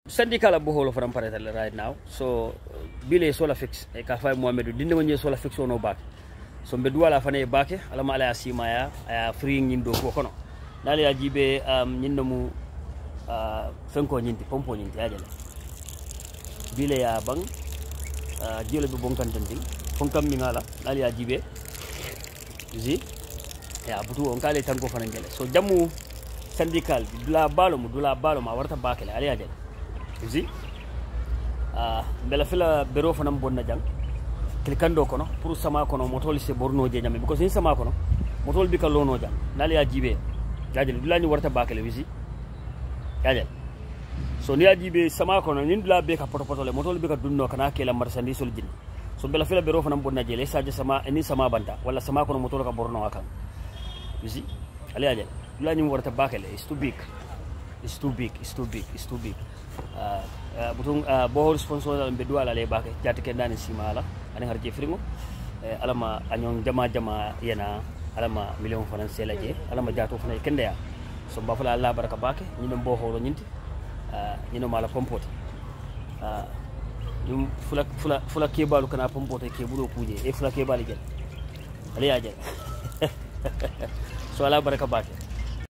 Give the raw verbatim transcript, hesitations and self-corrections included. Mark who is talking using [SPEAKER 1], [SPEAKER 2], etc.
[SPEAKER 1] Syndical la boholo from paretal right now. So bile sola fix e ka fay Mohamed dinde wonje sola fix ono back. So be duwala fane baake ala mala asima ya aya free nyindo ko kono. Dali ya jibe um nyindo mu uh fenko nyinti pompo nyinti ajale. Bile ya bang uh jelo be bonkan tandi fonkam mi ngala dali ya jibe. Zi ya butu on kale tanko fana ngele. So jamu syndical dula balo mu dula balo ma warta baake ala ajale. Zi ah bela fila bero fanam bonna jang klikando kono pour sama kono motol se borno je nyame because ni sama kono motol bi ka lono jang nali ajibe jajel dulani warta bakale wisi jajel so ni ajibe sama kono ni dula be ka poto poto le motol bi ka dunno kana kela marchandise sol jinni so bela fila bero fanam bonna je le saje sama ni sama banta wala sama kono motol ka borno akan wisi ali ajel dulani warta bakale is too big it's too big it's too big it's too big uh, uh, butung uh, bohol sponsor be duala le bake jati ke dani simala ani harje fringo uh, alama anyon jama jama yana alama million francs laje alama jato fana kende ya so ba fala Allah baraka bake nyino boholo nyinti uh, nyino mala pompote uh, yum fula fula fula kebalu kana pompote ke bulo kuje e fula kebali gel ali aje so Allah baraka bake